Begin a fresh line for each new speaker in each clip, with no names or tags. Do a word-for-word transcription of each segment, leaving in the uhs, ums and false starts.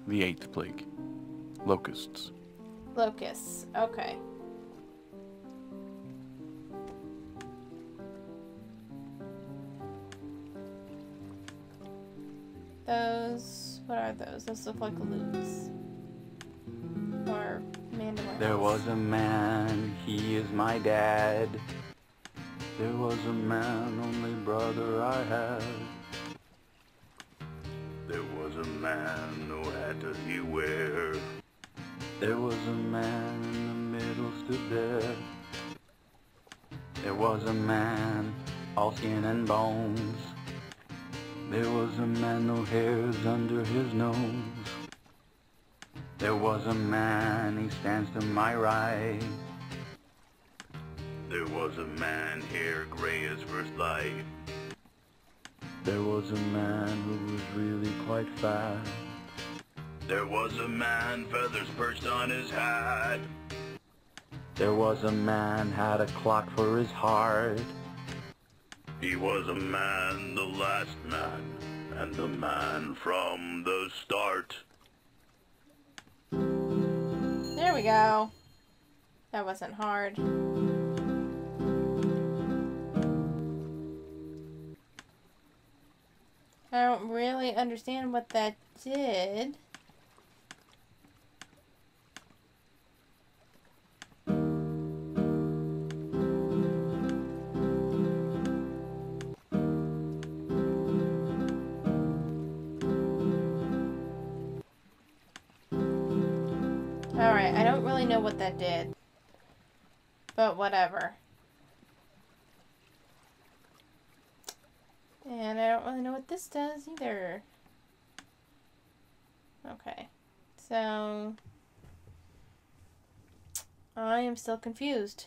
The eighth plague. Locusts.
Locusts. Okay. Those... What are those? Those look like loops. Or mandolins.
There was a man, he is my dad. There was a man, only brother I had. There was a man, no hat does he wear. There was a man in the middle stood there. There was a man, all skin and bones. There was a man, no hairs under his nose. There was a man, he stands to my right. There was a man, hair gray as first light. There was a man who was really quite fat. There was a man, feathers perched on his hat. There was a man, had a clock for his heart. He was a man, the last man, and the man from the start.
There we go. That wasn't hard. I don't really understand what that did. Alright, I don't really know what that did. But whatever. And I don't really know what this does either. Okay. So... I am still confused.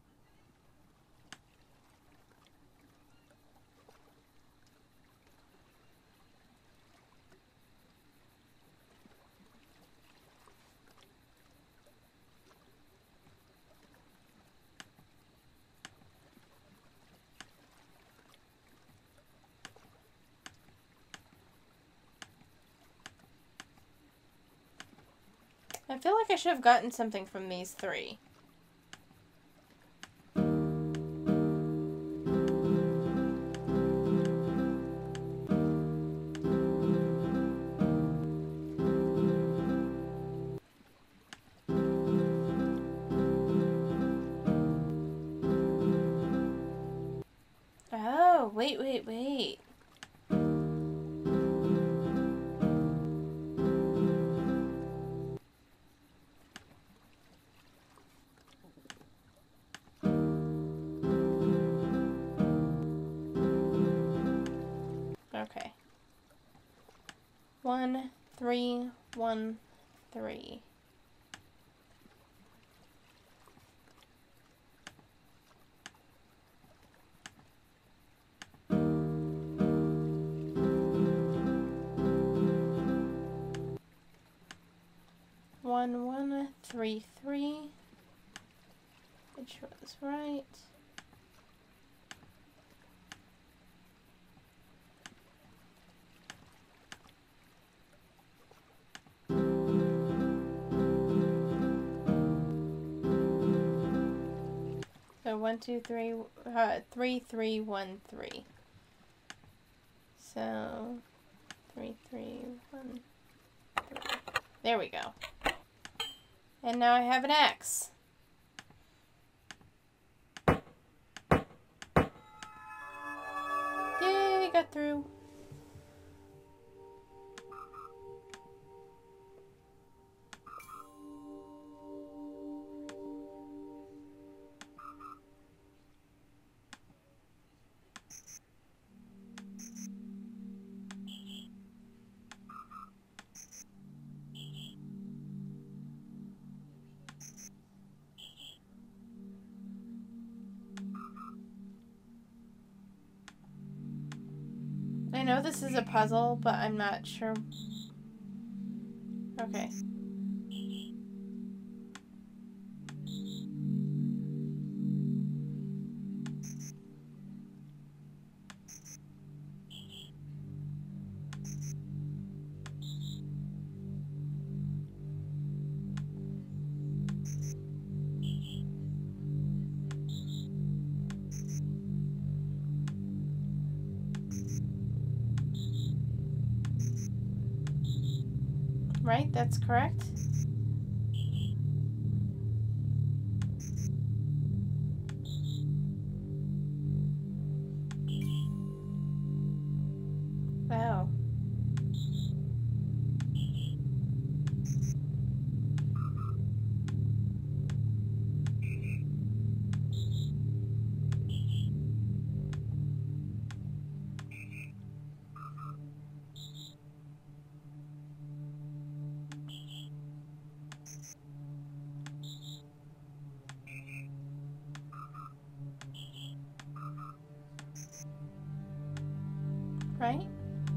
I feel like I should have gotten something from these three. Oh, wait, wait, wait. Okay. One, three, one, three. One, one, three, three. Which was right. So one, two, three, uh, three, three, one, three. So three, three, one, three. There we go. And now I have an X. Yay, got through. I know this is a puzzle, but I'm not sure. Okay. Right? That's correct? Oh. Right?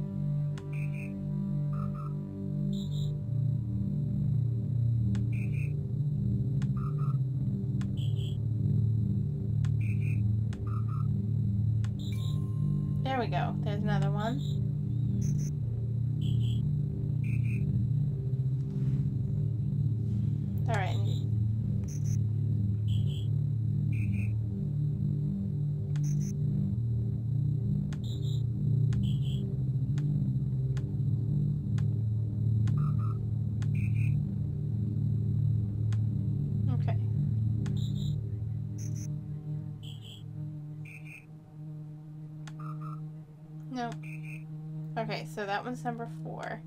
There we go. There's another one. Alright. Okay. No. Okay, so that one's number four.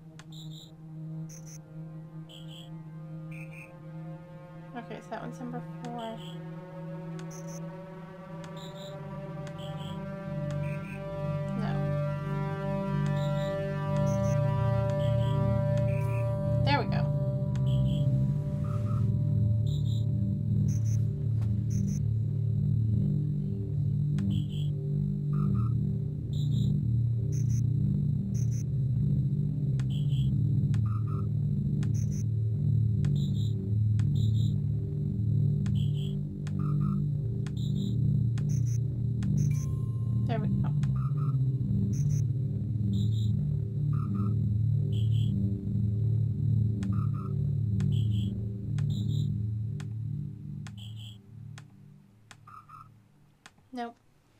Okay, so that one's number four. No. There we go. There we go. Nope.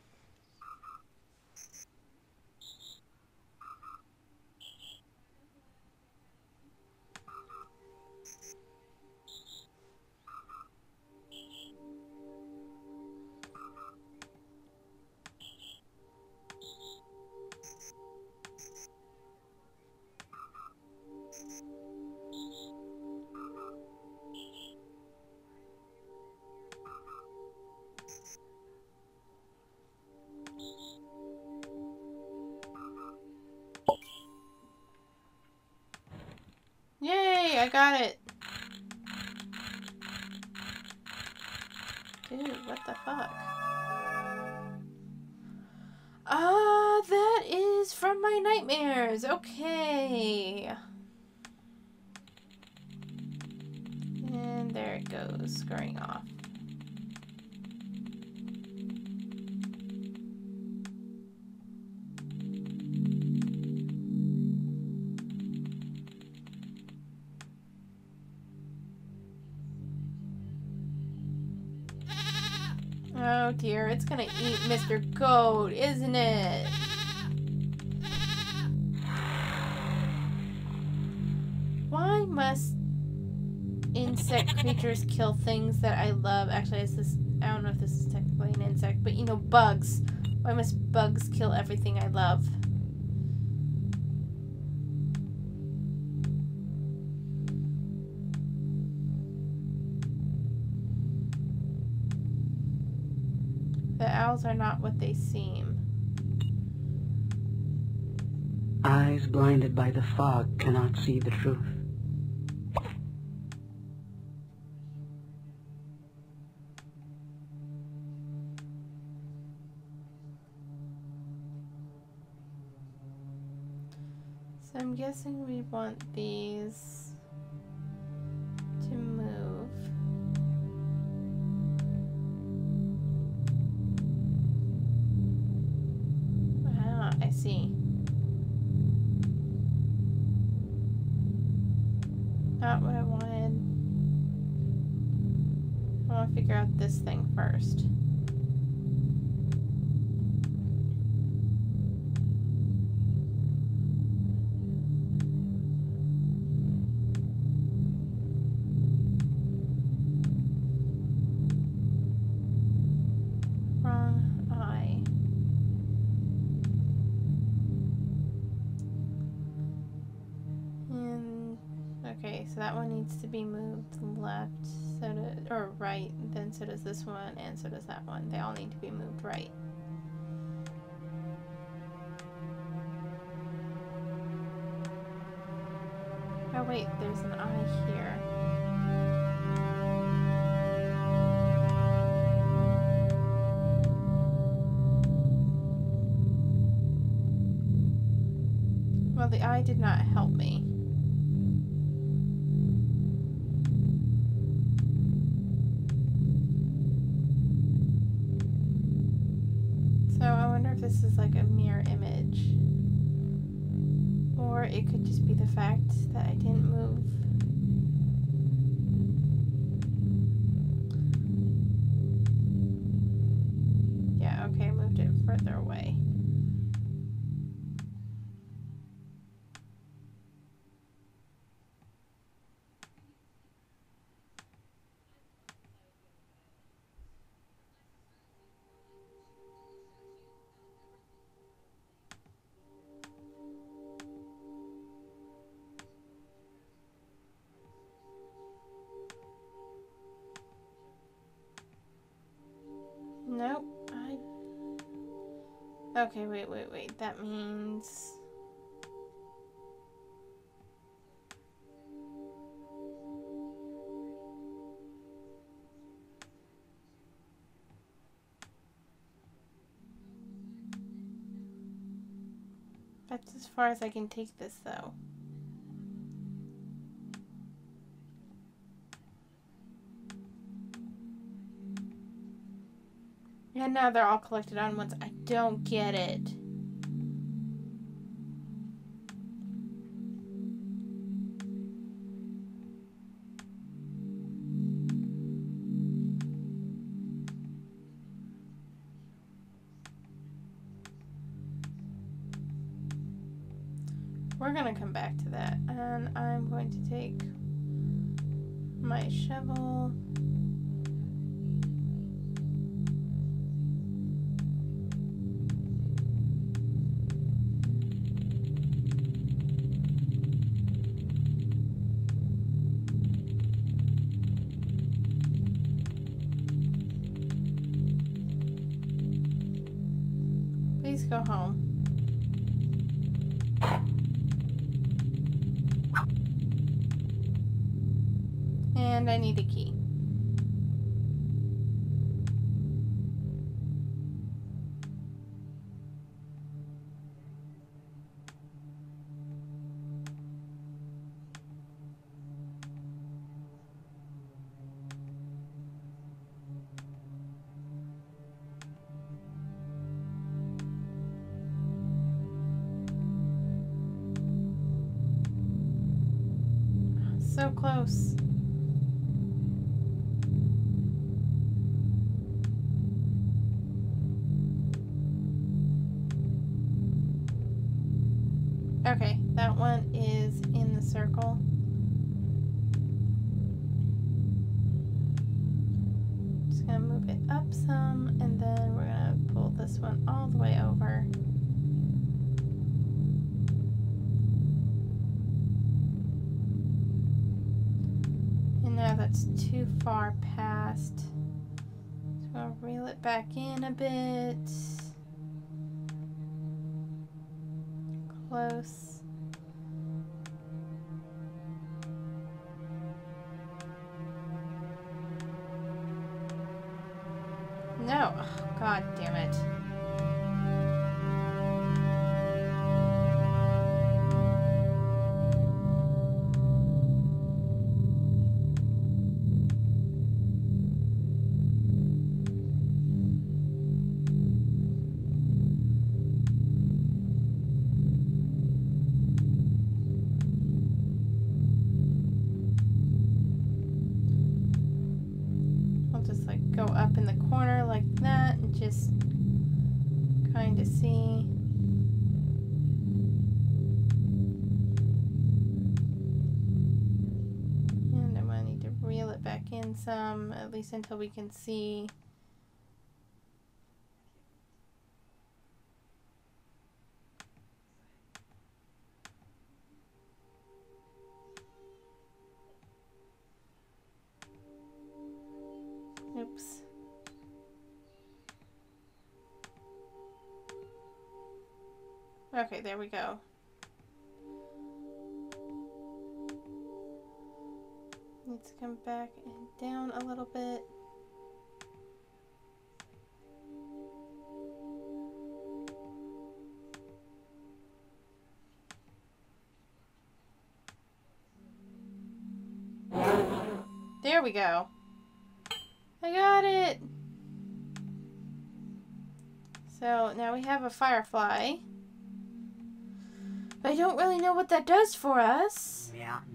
Yay, I got it. Dude, what the fuck? Ah, that is from my nightmares. Okay. And there it goes, scurrying off. Oh dear, it's gonna eat Mister Goat, isn't it? Why must insect creatures kill things that I love? Actually, it's this, I don't know if this is technically an insect, but you know, bugs. Why must bugs kill everything I love? The owls are not what they seem.
Eyes blinded by the fog cannot see the truth.
So I'm guessing we want these to move. Ah, I see. Not what I wanted. I want to figure out this thing first. Okay, so that one needs to be moved left, so do, or right, then so does this one, and so does that one. They all need to be moved right. Oh wait, there's an eye here. Well, the eye did not help me. So I wonder if this is like a mirror image. Or it could just be the fact that I didn't move. Yeah, okay, I moved it further away. Nope, I... Okay, wait, wait, wait. That means... That's as far as I can take this, though. And now they're all collected on once. I don't get it. We're gonna come back to that. And I'm going to take my shovel. Please go home. And I need a key. So close. Okay, that one is in the circle. Just gonna move it up some, and then we're gonna pull this one all the way over. And now that's too far past. So I'll reel it back in a bit. Close. No. Oh, God damn it. Go up in the corner like that and just kind of see. And I'm going to need to reel it back in some, at least until we can see. Oops. Okay, there we go. Needs to come back and down a little bit. There we go. I got it. So now we have a firefly. But I don't really know what that does for us.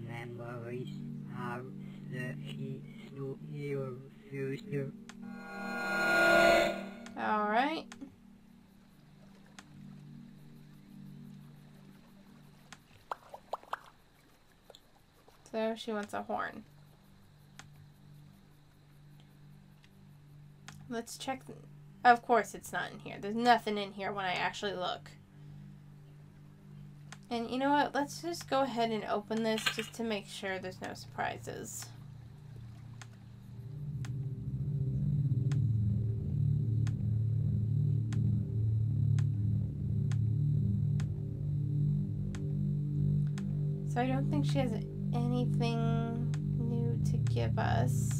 Alright. So she wants a horn. Let's check. Of course it's not in here. There's nothing in here when I actually look. And you know what? Let's just go ahead and open this just to make sure there's no surprises. So I don't think she has anything new to give us.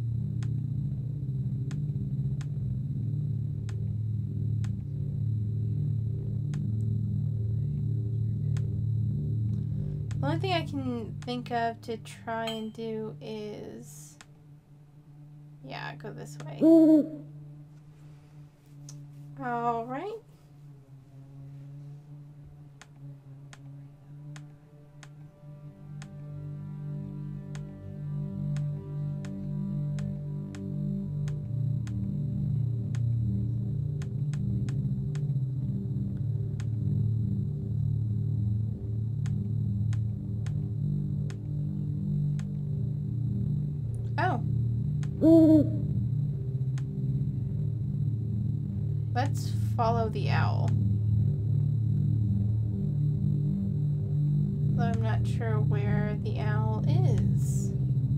The only thing I can think of to try and do is, yeah, go this way. All right. Let's follow the owl. Though I'm not sure where the owl is.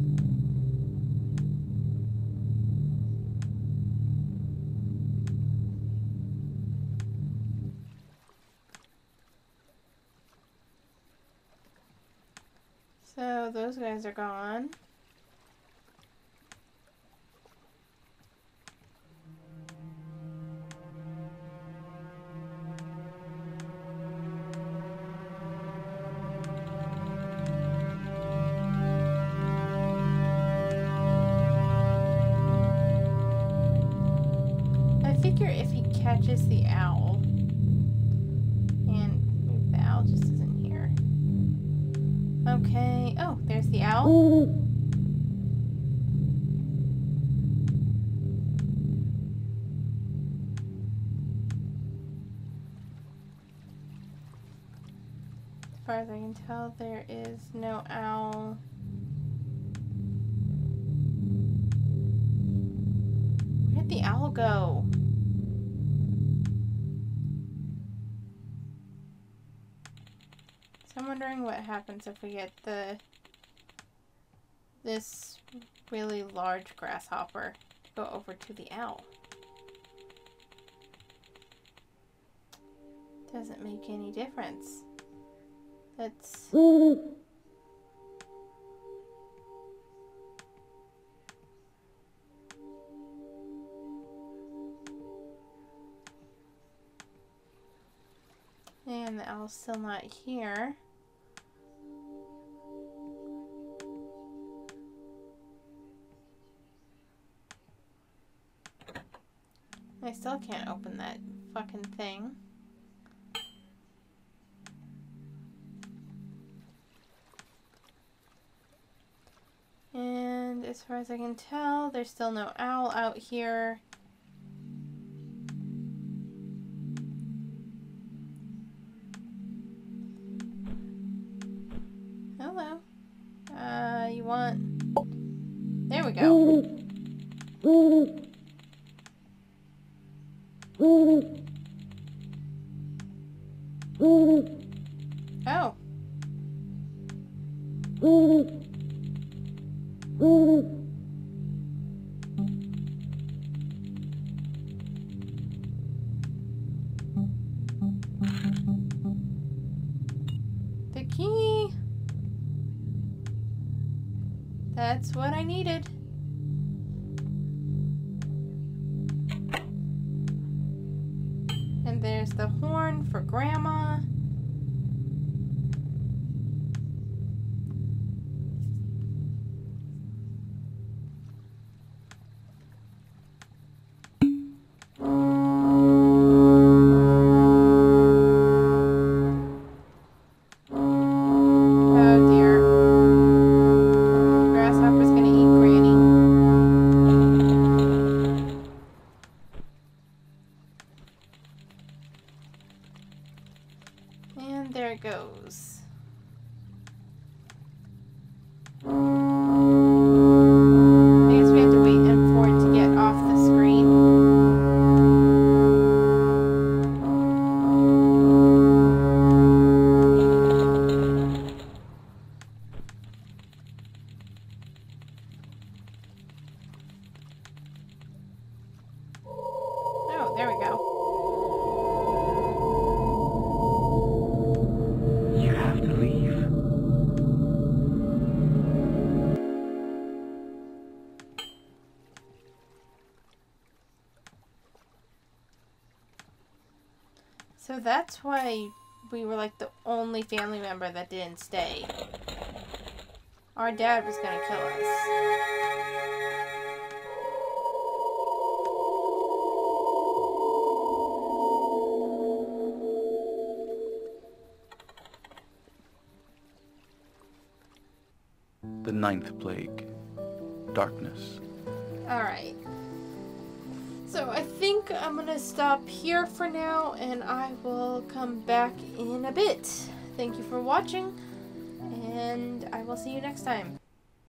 So those guys are gone. If he catches the owl, and maybe the owl just isn't here. Okay. Oh, there's the owl. As far as I can tell, there is no owl. Where'd the owl go? I'm wondering what happens if we get the this really large grasshopper to go over to the owl. Doesn't make any difference. That's and the owl's still not here. I still can't open that fucking thing. And as far as I can tell, there's still no owl out here. Hello. Uh, you want... There we go. Oh. That's what I needed. And there's the horn for Grandma. And there it goes. I guess we have to wait for it to get off the screen. Oh, there we go.
You have to leave.
So that's why we were like the only family member that didn't stay. Our dad was gonna kill us.
The ninth plague. Darkness.
Alright. So I think I'm gonna stop here for now, and I will come back in a bit. Thank you for watching, and I will see you next time.